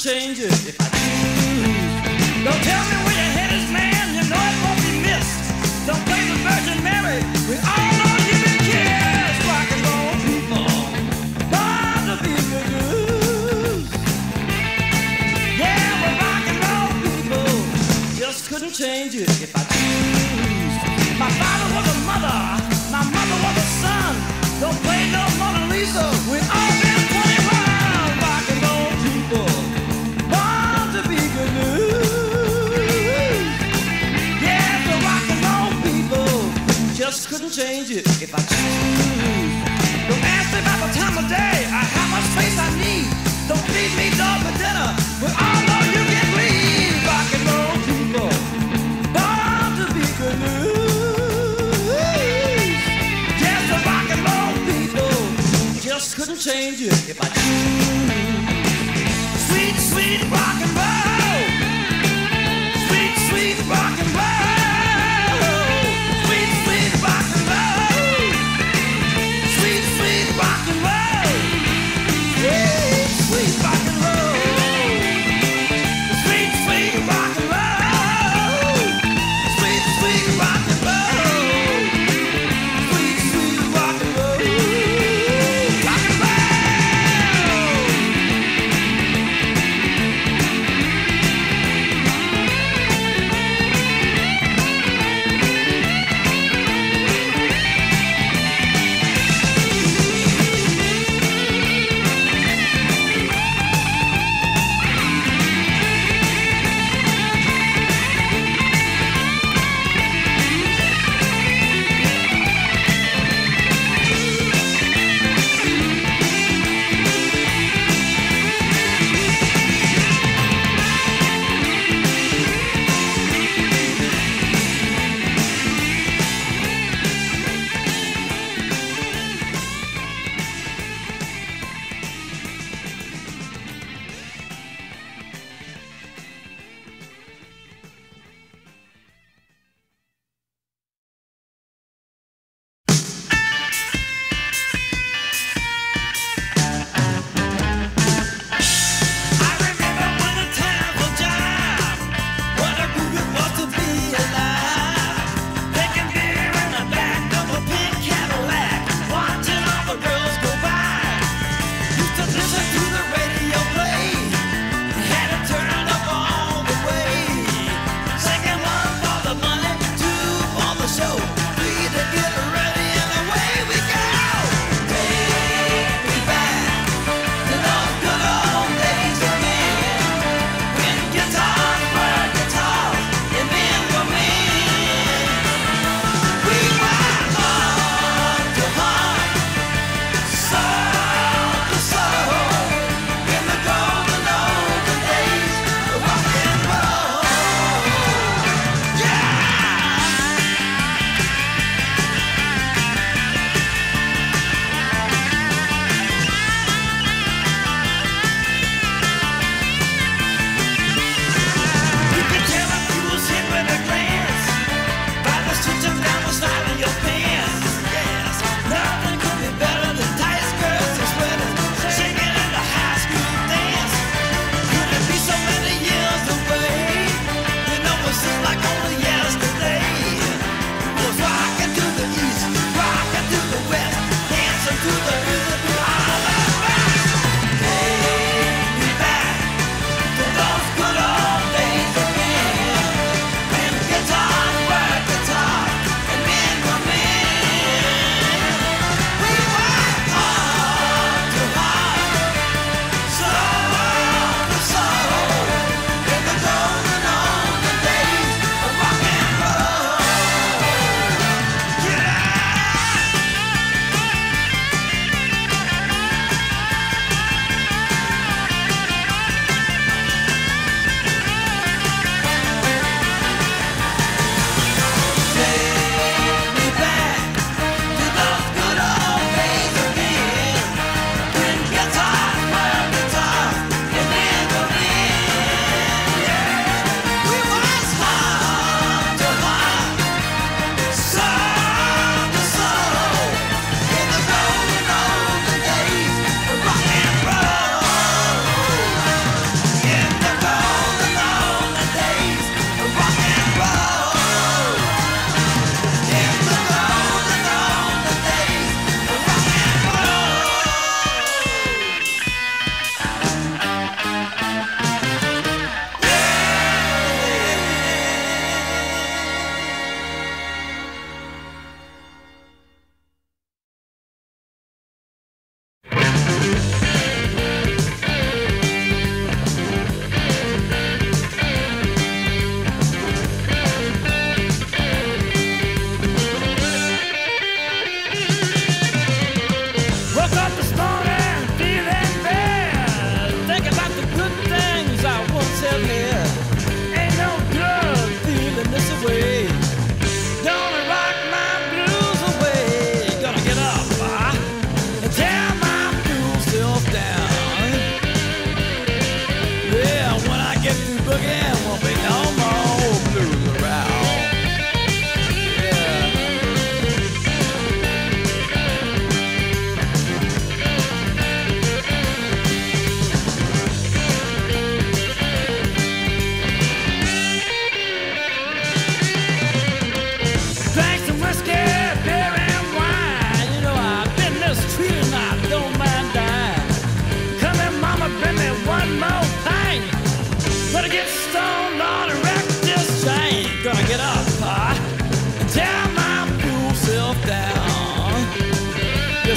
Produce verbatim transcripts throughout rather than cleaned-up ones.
change it if I choose. Don't tell me where your head is, man, you know it won't be missed. Don't play the Virgin Mary, we all know you've been kissed. Rock and roll people, born to be good. Yeah, we're rock and roll people, just couldn't change it if I choose. My father was a mother, my mother was a son. Don't play no Mona Lisa, we all been twenty-one. Rock and roll people, born to be good news. Yeah, the rock and roll people, just couldn't change it if I choose. Don't ask me about the time of day or how much space I need. Don't feed me dog for dinner, we all know you can leave. Rock and roll people, born to be good news. Yes, the rock and roll people, just couldn't change it if I choose. Sweet, sweet rock and roll. Sweet, sweet rock and roll. Sweet, sweet rock and roll. Sweet, sweet rock and roll. Sweet, sweet rock and roll. Sweet, sweet rock and roll. Sweet, sweet rock and roll. Sweet, sweet rock and roll. Rock and roll.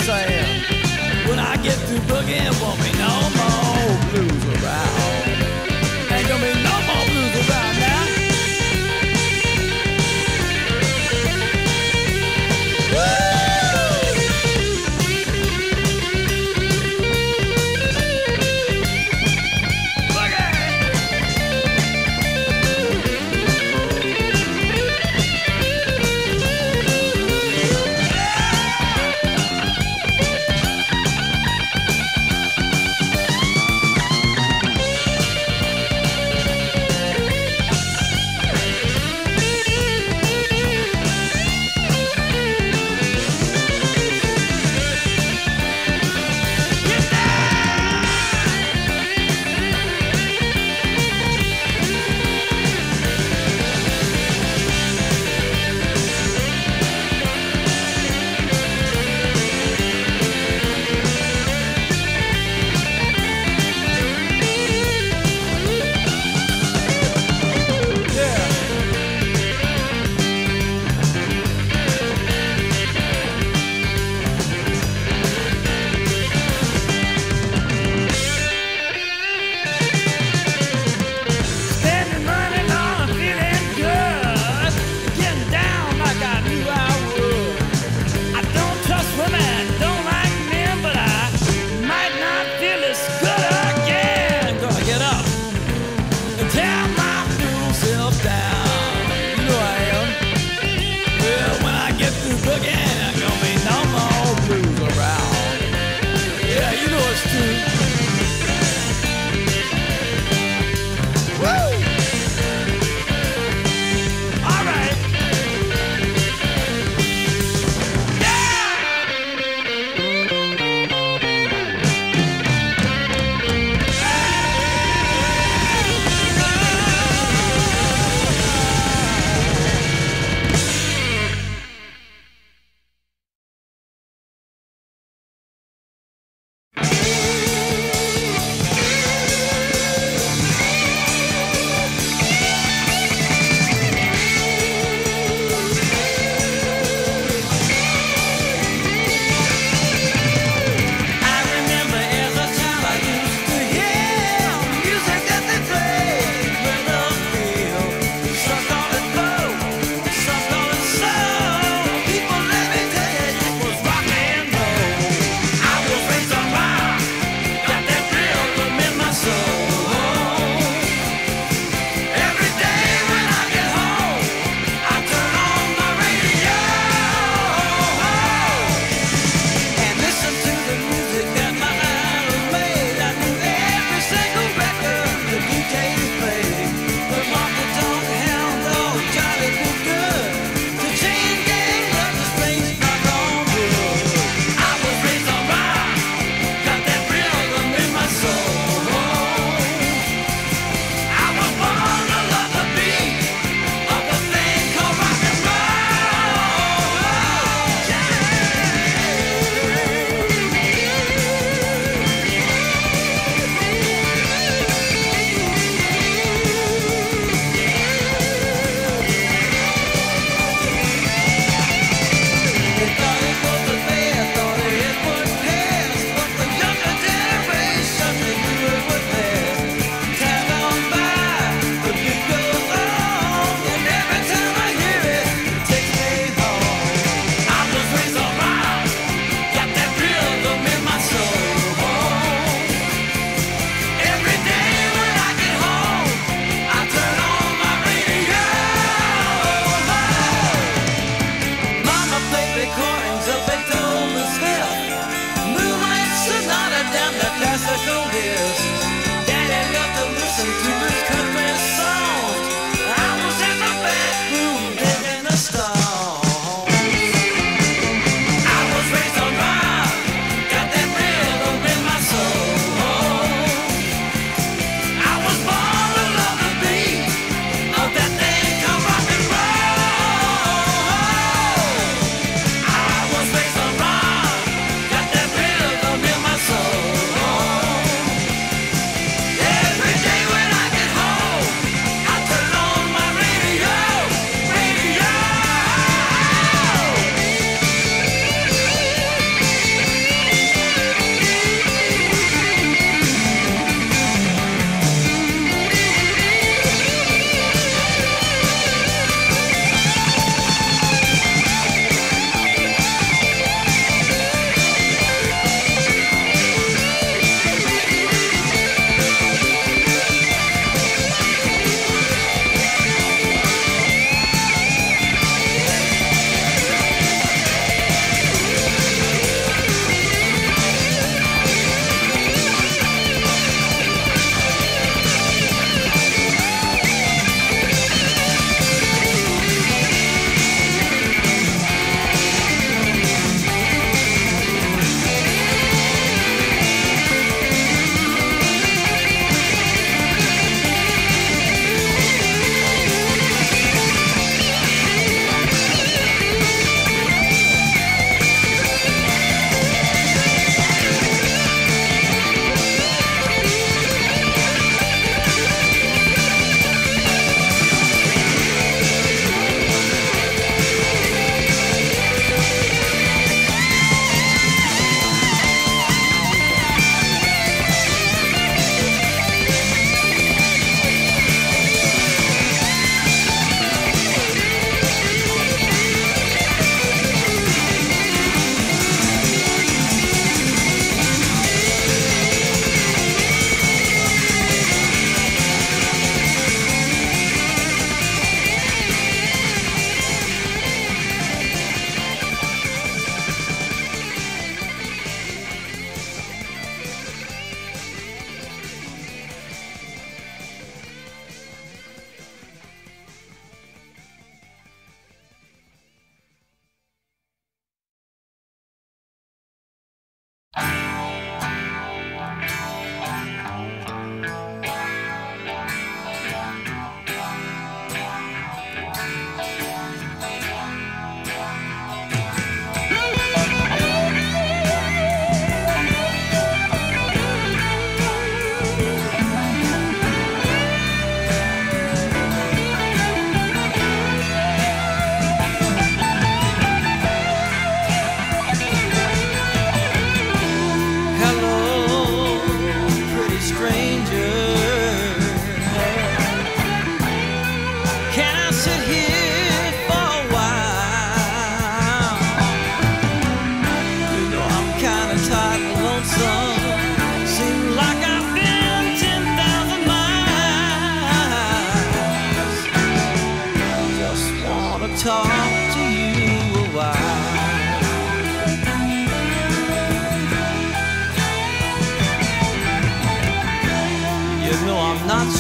saying? When I get through boogie, won't be no more blues around. Ain't gonna be no more blues around now.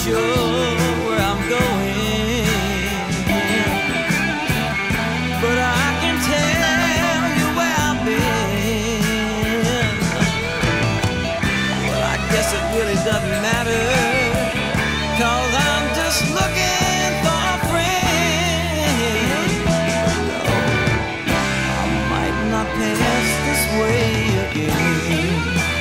sure where I'm going, but I can tell you where I've been. Well, I guess it really doesn't matter, 'cause I'm just looking for a friend. No, I might not pass this way again.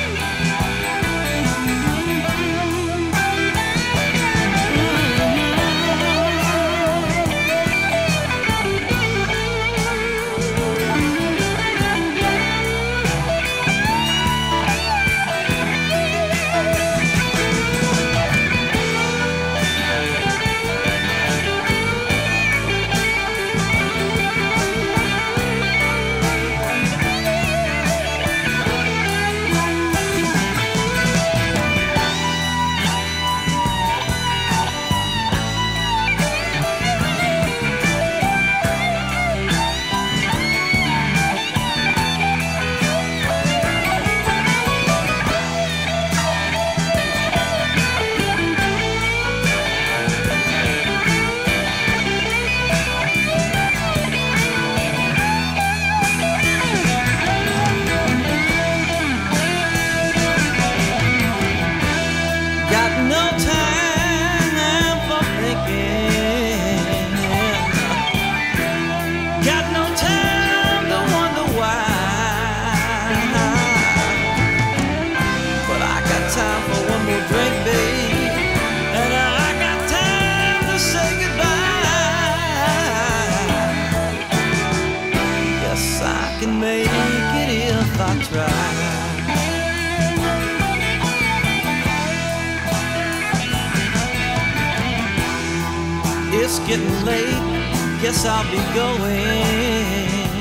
It's getting late, guess I'll be going.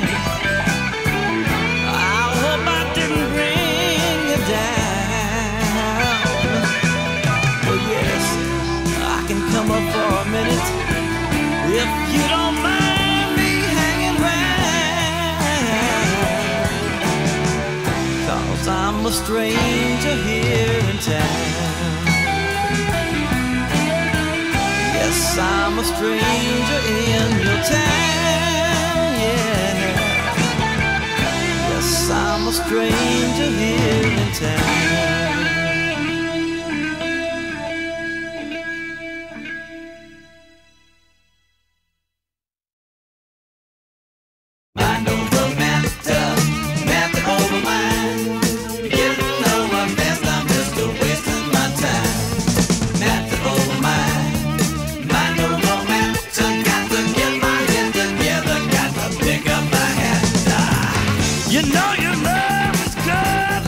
I hope I didn't bring you down. Oh yes, I can come up for a minute if you don't mind me hanging round, 'cause I'm a stranger here in town. Yes, I'm a stranger in your town, yeah. Yes, I'm a stranger here in town. Mind over matter, matter over mind. Getting over fast, I'm just wasting my time. Matter over mind. You know your love is good,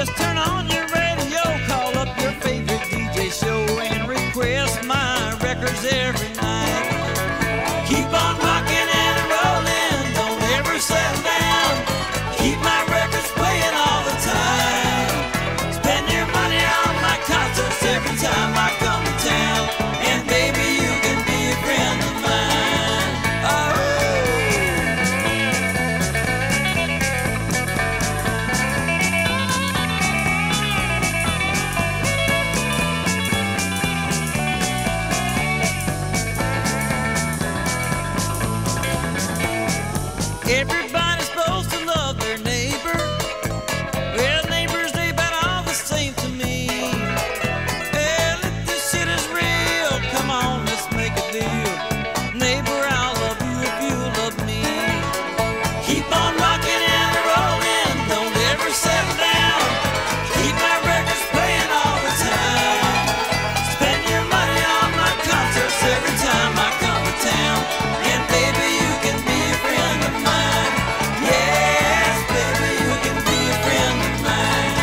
Just turn on your radio, call up your favorite D J show and request my records every night. Keep on rocking and rolling, don't ever settle down. Keep my records playing all the time. Spend your money on my concerts every time I come to town. And baby, you can be a friend of mine. Oh. Everybody's supposed to love their neighbor. Well, neighbors, they about all the same to me. Well, if this shit is real, come on, let's make a deal. Neighbor, I'll love you if you love me. Keep on rocking and rolling, don't ever settle down. Keep my records playing all the time. Spend your money on my concerts every time I come to town. And baby, you can be a friend of mine. Yes, baby, you can be a friend of mine.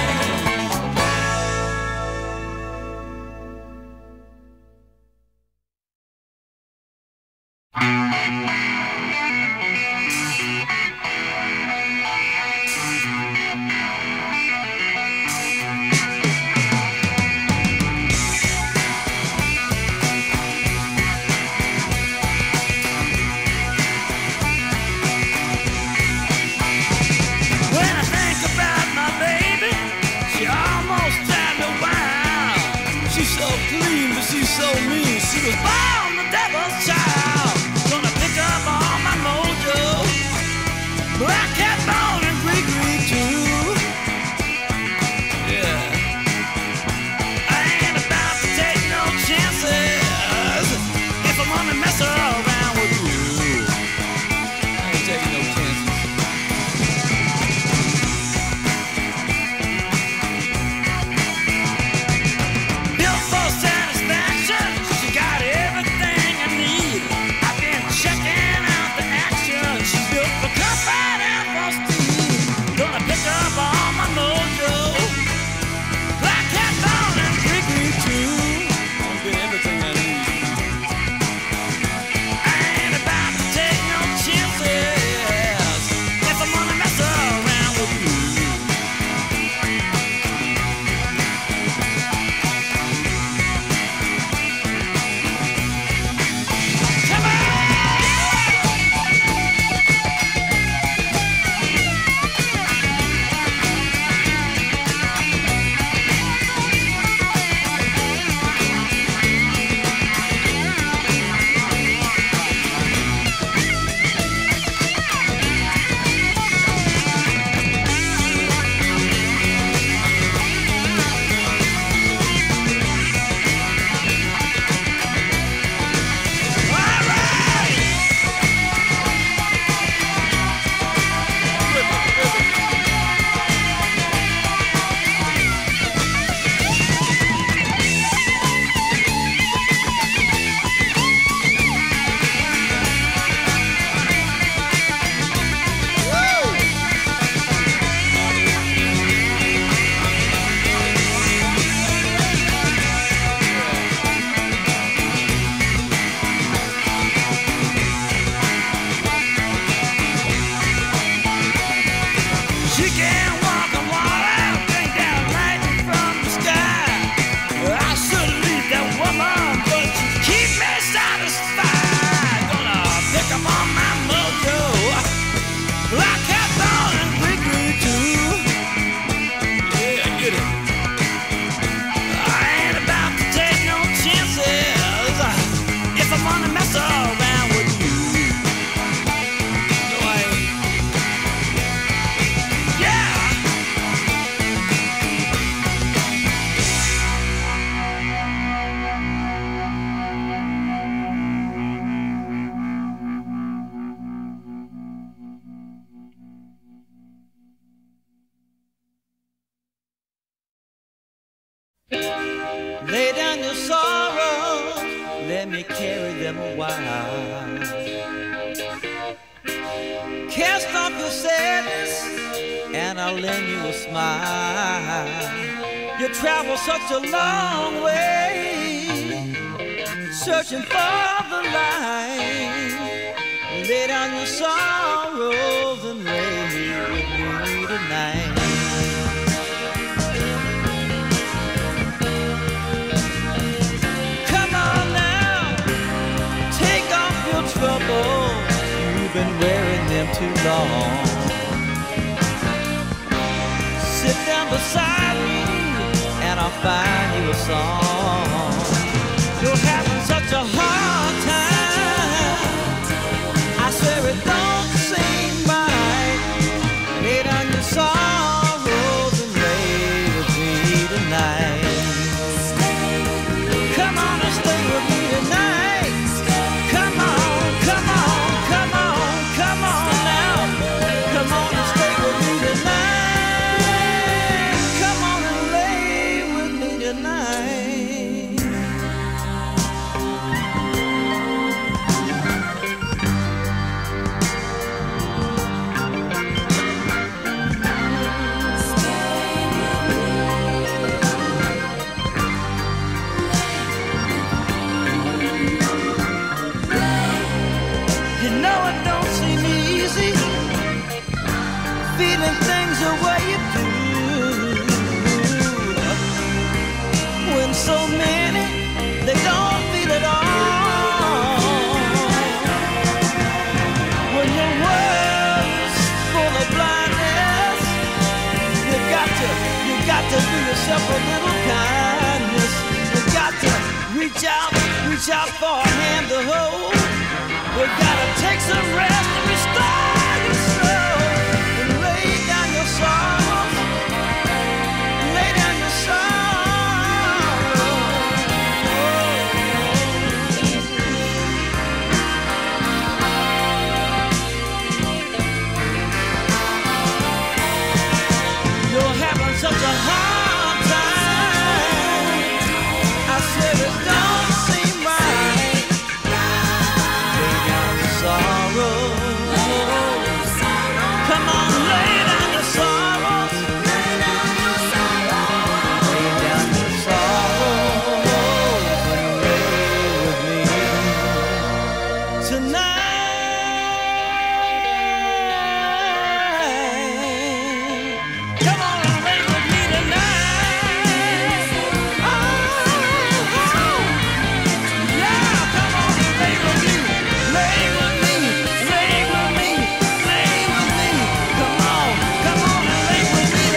When I think about my baby, she almost drives me wild. She's so clean, but she's so mean. She was born the devil's child. Gonna pick up all my mojo. Black cat bone and Greek Greek too. Yeah. I ain't about to take no chances if I'm gonna mess around with you. I ain't taking no chances. Built for satisfaction, she got everything I need. I've been checking out the action. She's built for comfort and for speed. Gonna pick up all my mojo. Black cat bone and Greek Greek too. I've been everything I need. I ain't about to take no chances if I'm gonna mess around with you. Come on! All right! She can walk on water, bring down lightning from the sky. I should leave that woman, but she keep me satisfied. Gonna pick up on my mojo. Black cat bone and Greek Greek too. Yeah, get it. I ain't about to take no chances if I'm gonna mess around with you. No, I ain't. Yeah! Lay down your sorrows, let me carry them a while. Cast off your sadness and I'll lend you a smile. You travel such a long way, searching for the light. Lay down your sorrows and lay with me tonight. Come on now, take off your troubles. You've been wearing them too long. Sit down beside me and I'll find you a song. You're having such a hard time, I swear it don't seem right. Lay down your sorrows and lay with me tonight. Come on and stay with me tonight. Come on, come on, come on, come on now. Come on and stay with me tonight. Come on and lay with me tonight. You know it don't seem easy, feeling things the way you do, when so many, they don't feel it all. When your world is full of blindness, you got to, you got to do yourself a little kindness. You got to reach out, reach out for a hand to hold. You gotta take some rest and restore your soul. And lay down your sorrows, lay down your sorrows. You're having such a hard time, I said it don't seem right. Lay down your sorrow. Come on, lay down your sorrows. Lay down your sorrows and lay with me tonight. Come on and lay with me tonight. Oh, yeah, come on and lay with me. Lay with me, lay with me, lay with me. Come on, come on and lay with me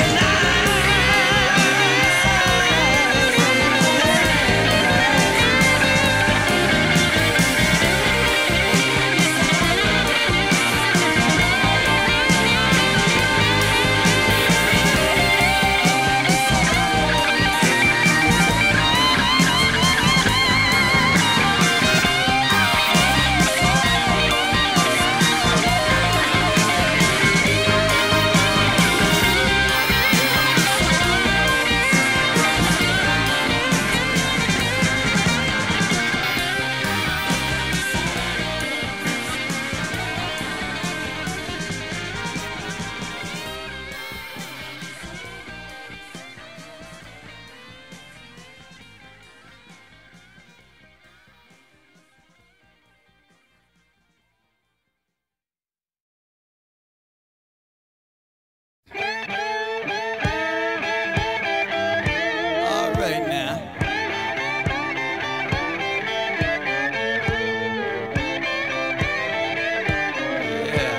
all right now. Yeah.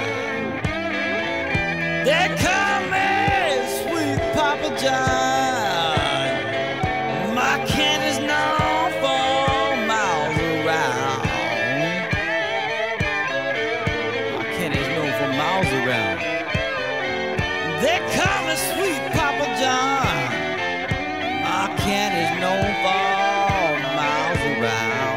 They call me Sweet Papa John. My candy's known for miles around. My candy's known for miles around. They call me Sweet Papa John. My candy's known for miles around.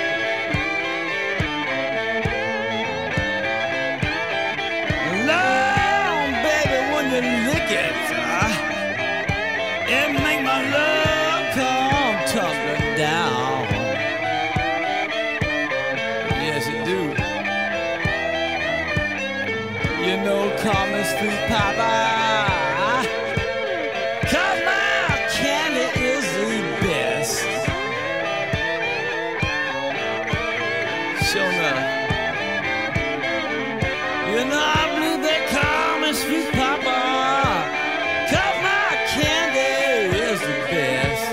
Lord, baby, when you lick it, uh, it make my love come tumbling down. Yes, it do. You know, call me Sweet Papa. They call me Sweet Papa, 'cause my candy is the best.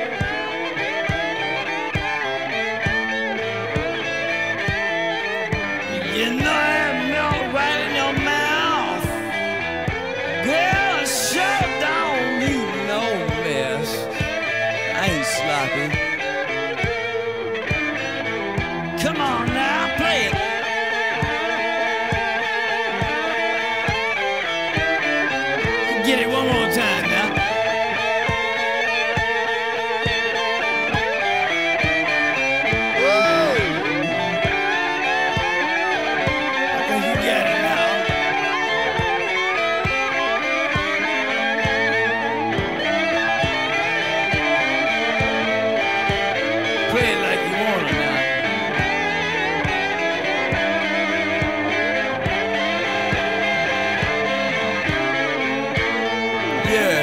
You know that milk right in your mouth, girl, it sure don't leave no mess. I ain't sloppy. Come on now, play it. Get it one more time now. Woo! I think you get it now. Play it like you want it now. Yeah.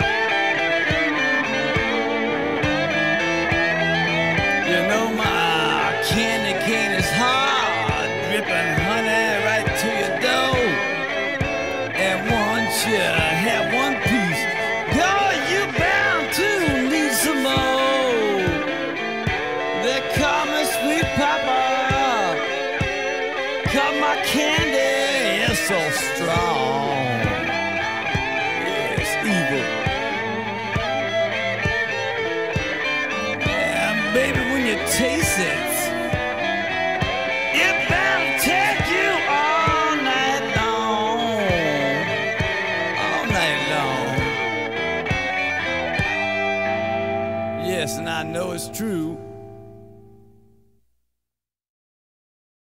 You know my candy cane is hard, dripping honey right to your door. And once you have one piece, girl, you bound to need some more. They call me Sweet Papa, 'cause my candy is so strong. It's evil. And baby, when you taste it, it better take you all night long. All night long. Yes, and I know it's true.